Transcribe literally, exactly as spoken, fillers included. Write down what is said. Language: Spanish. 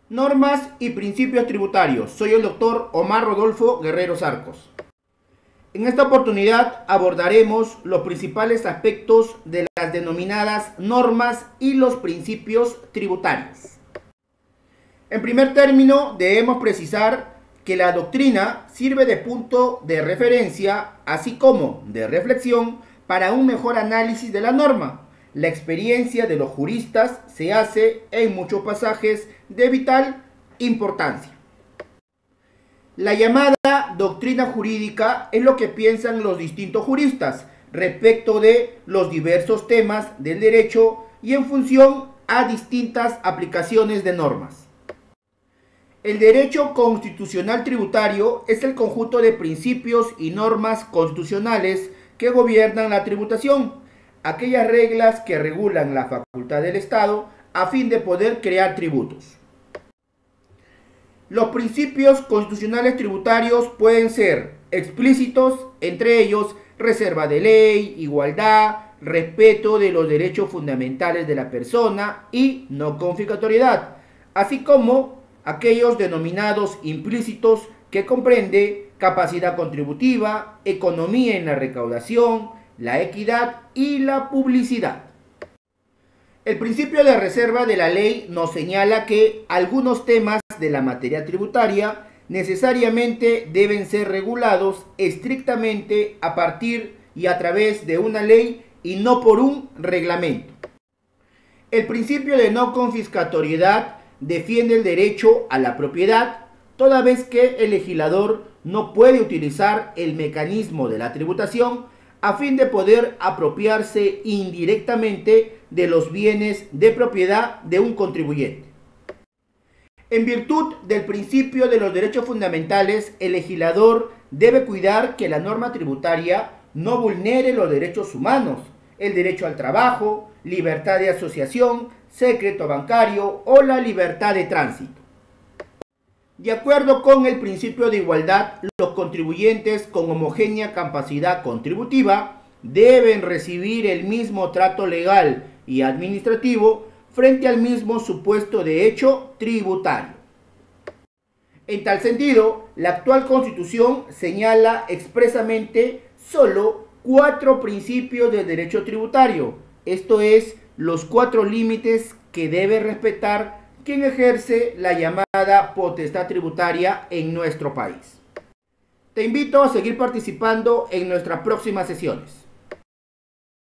Normas y principios tributarios. Soy el doctor Omar Rodolfo Guerrero Sarcos. En esta oportunidad abordaremos los principales aspectos de las denominadas normas y los principios tributarios. En primer término, debemos precisar que la doctrina sirve de punto de referencia, así como de reflexión, para un mejor análisis de la norma. La experiencia de los juristas se hace en muchos pasajes de vital importancia. La llamada doctrina jurídica es lo que piensan los distintos juristas respecto de los diversos temas del derecho y en función a distintas aplicaciones de normas. El derecho constitucional tributario es el conjunto de principios y normas constitucionales que gobiernan la tributación, aquellas reglas que regulan la facultad del Estado a fin de poder crear tributos. Los principios constitucionales tributarios pueden ser explícitos, entre ellos reserva de ley, igualdad, respeto de los derechos fundamentales de la persona y no confiscatoriedad, así como aquellos denominados implícitos que comprende capacidad contributiva, economía en la recaudación, la equidad y la publicidad. El principio de reserva de la ley nos señala que algunos temas de la materia tributaria necesariamente deben ser regulados estrictamente a partir y a través de una ley y no por un reglamento. El principio de no confiscatoriedad defiende el derecho a la propiedad, toda vez que el legislador no puede utilizar el mecanismo de la tributación a fin de poder apropiarse indirectamente de los bienes de propiedad de un contribuyente. En virtud del principio de los derechos fundamentales, el legislador debe cuidar que la norma tributaria no vulnere los derechos humanos, el derecho al trabajo, libertad de asociación, secreto bancario o la libertad de tránsito. De acuerdo con el principio de igualdad, los contribuyentes con homogénea capacidad contributiva deben recibir el mismo trato legal y administrativo frente al mismo supuesto de hecho tributario. En tal sentido, la actual Constitución señala expresamente solo cuatro principios del derecho tributario, esto es, los cuatro límites que debe respetar quien ejerce la llamada potestad tributaria en nuestro país. Te invito a seguir participando en nuestras próximas sesiones.